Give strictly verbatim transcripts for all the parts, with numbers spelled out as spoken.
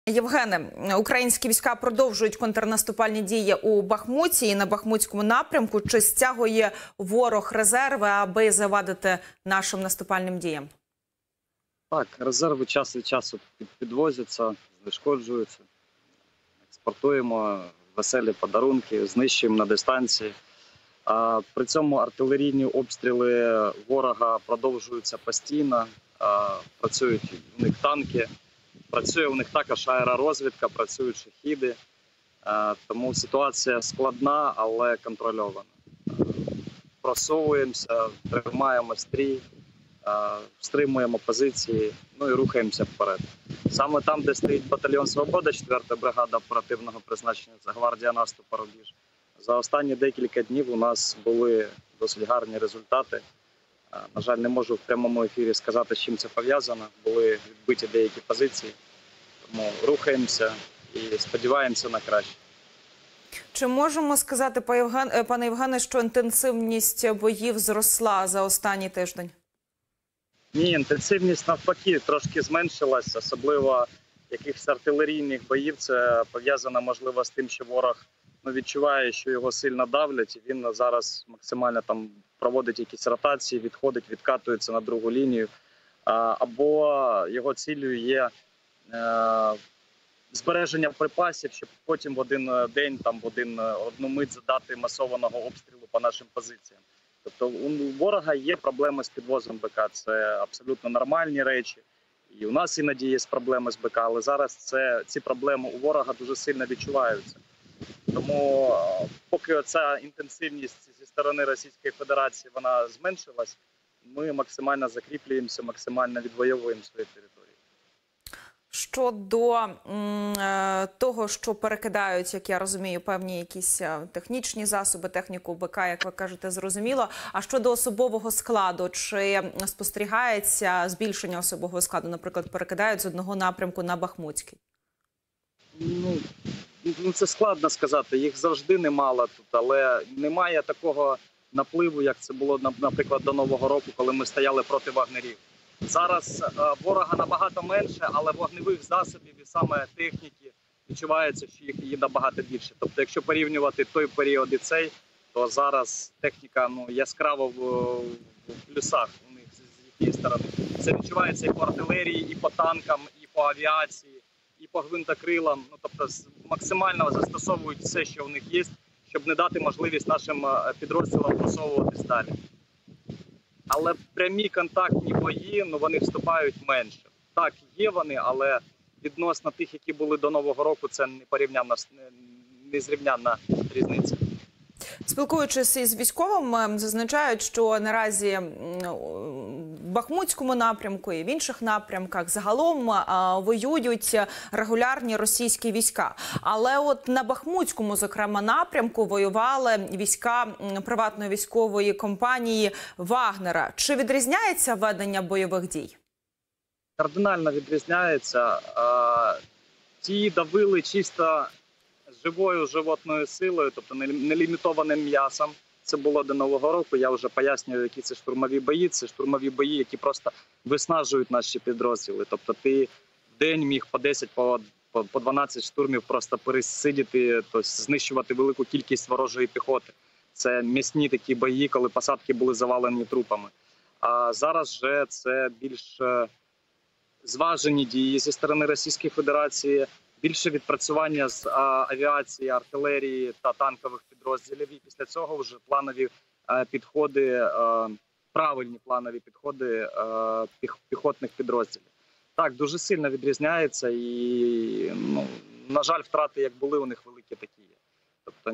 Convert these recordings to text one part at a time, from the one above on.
Євгене, українські війська продовжують контрнаступальні дії у Бахмуті і на Бахмутському напрямку. Чи стягує ворог резерви, аби завадити нашим наступальним діям? Так, резерви час від часу підвозяться, знешкоджуються. Експортуємо веселі подарунки, знищуємо на дистанції. А при цьому артилерійні обстріли ворога продовжуються постійно. А працюють у них танки, працює у них також аеророзвідка, працюють шахіди. А тому ситуація складна, але контрольована. Просовуємося, тримаємо стрій, стримуємо позиції, ну і рухаємося вперед. Саме там, де стоїть батальйон «Свобода», четверта бригада оперативного призначення, це гвардія наступу «Рубіж». За останні декілька днів у нас були досить гарні результати. На жаль, не можу в прямому ефірі сказати, з чим це пов'язано. Були відбиті деякі позиції, тому рухаємося і сподіваємося на краще. Чи можемо сказати, пане Євгене, що інтенсивність боїв зросла за останній тиждень? Ні, інтенсивність навпаки трошки зменшилась, особливо якихось артилерійних боїв. Це пов'язано, можливо, з тим, що ворог ну, відчуває, що його сильно давлять, і він зараз максимально там проводить якісь ротації, відходить, відкатується на другу лінію. Або його ціллю є е, збереження припасів, щоб потім в один день, там, в один, одну мить задати масованого обстрілу по нашим позиціям. Тобто у ворога є проблеми з підвозом БК, це абсолютно нормальні речі. І у нас іноді є проблеми з БК, але зараз це, ці проблеми у ворога дуже сильно відчуваються. Тому поки ця інтенсивність зі сторони Російської Федерації вона зменшилась, ми максимально закріплюємося, максимально відвоюємо свої території. Щодо м, того, що перекидають, як я розумію, певні якісь технічні засоби, техніку БК, як ви кажете, зрозуміло. А щодо особового складу, чи спостерігається збільшення особового складу? Наприклад, перекидають з одного напрямку на Бахмутський? Ну, ну це складно сказати. Їх завжди немало тут, але немає такого напливу, як це було, наприклад, до Нового року, коли ми стояли проти вагнерів. Зараз ворога набагато менше, але вогневих засобів і саме техніки відчувається, що їх є набагато більше. Тобто, якщо порівнювати той період і цей, то зараз техніка ну, яскраво в, в плюсах у них з їхньої сторони. Це відчувається і по артилерії, і по танкам, і по авіації, і по гвинтокрилам. Ну, тобто максимально застосовують все, що в них є, щоб не дати можливість нашим підрозділам просовуватись далі. Але прямі контактні бої, ну, вони вступають менше. Так, є вони, але відносно тих, які були до Нового року, це не порівнянна, не зрівнянна різниця. Спілкуючись із військовим, зазначають, що наразі в Бахмутському напрямку і в інших напрямках загалом воюють регулярні російські війська. Але от на Бахмутському, зокрема, напрямку воювали війська приватної військової компанії «Вагнера». Чи відрізняється ведення бойових дій? Кардинально відрізняється. Ті давили чисто живою животною силою, тобто нелімітованим м'ясом. Це було до Нового року. Я вже пояснюю, які це штурмові бої. Це штурмові бої, які просто виснажують наші підрозділи. Тобто ти в день міг по десять, по дванадцять штурмів просто пересидіти, тобто знищувати велику кількість ворожої піхоти. Це м'ясні такі бої, коли посадки були завалені трупами. А зараз же це більш зважені дії зі сторони Російської Федерації, більше відпрацювання з авіації, артилерії та танкових підрозділів. І після цього вже планові підходи, правильні планові підходи піхотних підрозділів. Так, дуже сильно відрізняється і, ну, на жаль, втрати, як були, у них великі такі є. Тобто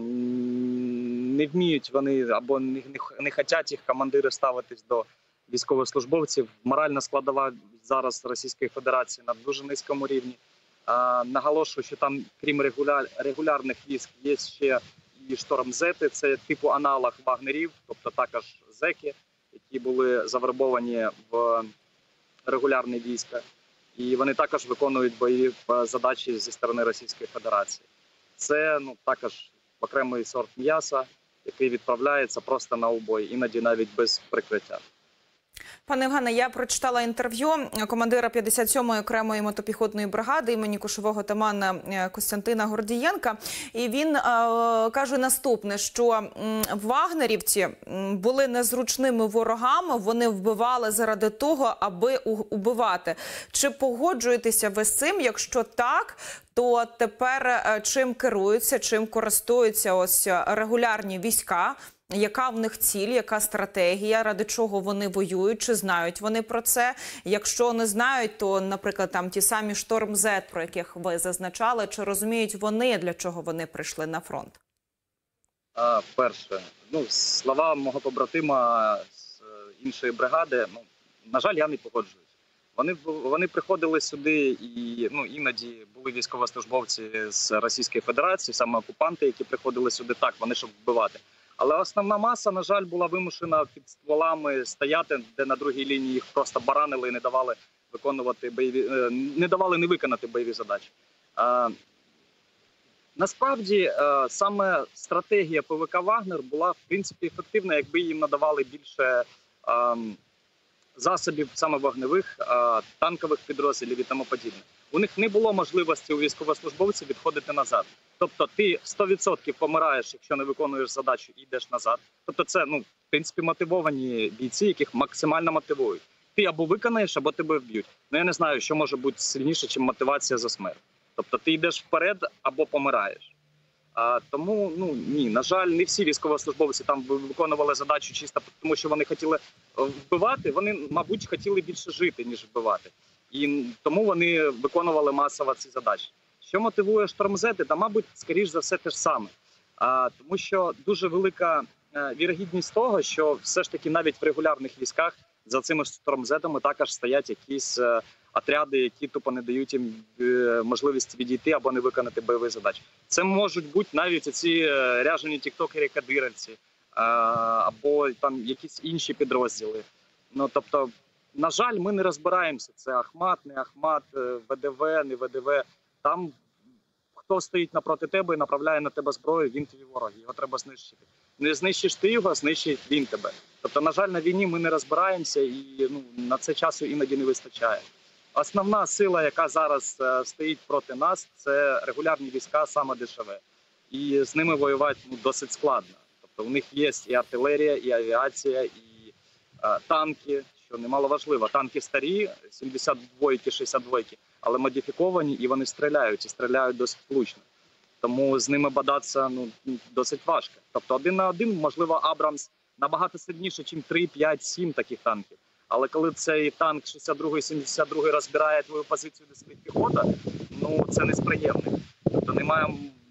не вміють вони або не, не, не хочуть їх командири ставитись до військовослужбовців. Моральна складова зараз Російської Федерації на дуже низькому рівні. Наголошую, що там, крім регуляр, регулярних військ, є ще і штормзети, це типу аналог вагнерів, тобто також зеки, які були завербовані в регулярні війська. І вони також виконують бойові задачі зі сторони Російської Федерації. Це ну, також окремий сорт м'яса, який відправляється просто на убой, іноді навіть без прикриття. Пане Євгене, я прочитала інтерв'ю командира п'ятдесят сьомої окремої мотопіхотної бригади імені кошового отамана Костянтина Гордієнка. І він е, каже наступне, що м, вагнерівці м, були незручними ворогами, вони вбивали заради того, аби убивати. Чи погоджуєтеся ви з цим? Якщо так, то тепер е, чим керуються, чим користуються ось регулярні війська? Яка в них ціль, яка стратегія, ради чого вони воюють, чи знають вони про це? Якщо не знають, то, наприклад, там ті самі Шторм Зет, про яких ви зазначали, чи розуміють вони, для чого вони прийшли на фронт? А, перше, ну, слова мого побратима з іншої бригади, ну, на жаль, я не погоджуюсь. Вони, вони приходили сюди і ну, іноді були військовослужбовці з Російської Федерації, саме окупанти, які приходили сюди так, вони щоб вбивати. Але основна маса, на жаль, була вимушена під стволами стояти, де на другій лінії їх просто баранили і не давали виконувати бойові, не давали не виконати бойові задачі. А, насправді, а, саме стратегія ПВК «Вагнер» була, в принципі, ефективна, якби їм надавали більше а, засобів саме вогневих, а, танкових підрозділів і тому подібне. У них не було можливості у військовослужбовців відходити назад. Тобто ти сто відсотків помираєш, якщо не виконуєш задачу і йдеш назад. Тобто це, ну, в принципі, мотивовані бійці, яких максимально мотивують. Ти або виконаєш, або тебе вб'ють. Ну, я не знаю, що може бути сильніше, ніж мотивація за смерть. Тобто ти йдеш вперед або помираєш. А, тому, ну, ні, на жаль, не всі військовослужбовці там виконували задачу чисто тому, що вони хотіли вбивати. Вони, мабуть, хотіли більше жити, ніж вбивати. І тому вони виконували масово ці задачі. Що мотивує штормзети? Та, мабуть, скоріш за все те ж саме. А, тому що дуже велика а, вірогідність того, що все ж таки навіть в регулярних військах за цими штормзетами також стоять якісь а, отряди, які тупо не дають їм а, можливість відійти або не виконати бойові задачі. Це можуть бути навіть ці а, ряжені тіктокери-кадировці а, або там якісь інші підрозділи. Ну, тобто, на жаль, ми не розбираємося. Це Ахмат, не Ахмат, ВДВ, не ВДВ. Там хто стоїть напроти тебе і направляє на тебе зброю, він твій ворог, його треба знищити. Не знищиш ти його, знищить він тебе. Тобто, на жаль, на війні ми не розбираємося і ну, на це часу іноді не вистачає. Основна сила, яка зараз е, стоїть проти нас, це регулярні війська, саме ДШВ. І з ними воювати ну, досить складно. Тобто у них є і артилерія, і авіація, і е, танки. Що немаловажливо, танки старі, сімдесят двойки, шістдесят двойки, але модифіковані і вони стріляють, і стріляють досить влучно. Тому з ними бодатися ну, досить важко. Тобто один на один, можливо, Абрамс набагато сильніше, ніж три, п'ять, сім таких танків. Але коли цей танк шістдесят другий, сімдесят другий розбирає твою позицію, де сидить піхота, ну це несприємно. Тобто немає,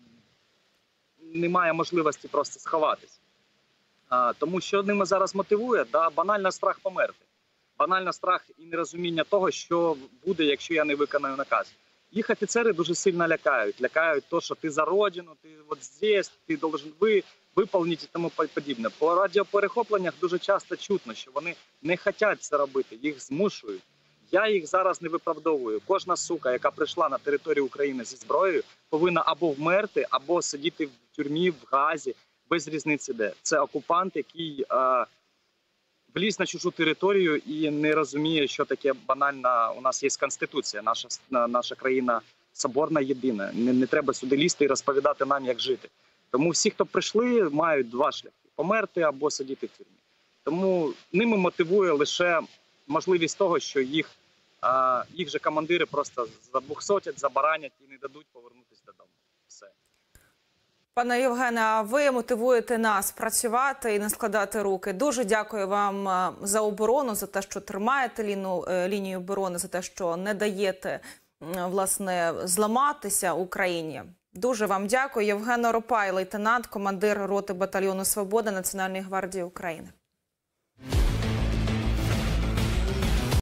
немає можливості просто сховатись. А, тому що ними зараз мотивує, да, банально страх померти. Банально страх і нерозуміння того, що буде, якщо я не виконаю наказ. Їх офіцери дуже сильно лякають. Лякають то, що ти за родину, ти от здесь, ти должен ви, виповнити і тому подібне. По радіоперехопленнях дуже часто чутно, що вони не хочуть це робити, їх змушують. Я їх зараз не виправдовую. Кожна сука, яка прийшла на територію України зі зброєю, повинна або вмерти, або сидіти в тюрмі, в Газі, без різниці де. Це окупант, який... А, вліз на чужу територію і не розуміє, що таке банально. У нас є Конституція, наша, наша країна соборна, єдина. Не, не треба сюди лізти і розповідати нам, як жити. Тому всі, хто прийшли, мають два шляхи – померти або сидіти в тюрмі. Тому ними мотивує лише можливість того, що їх, а, їх же командири просто задвухсотять, забаранять і не дадуть повернутися додому. Все. Пане Євгене, а ви мотивуєте нас працювати і не складати руки. Дуже дякую вам за оборону, за те, що тримаєте ліну, лінію оборони, за те, що не даєте, власне, зламатися Україні. Дуже вам дякую. Євген Оропай, лейтенант, командир роти батальйону «Свобода» Національної гвардії України.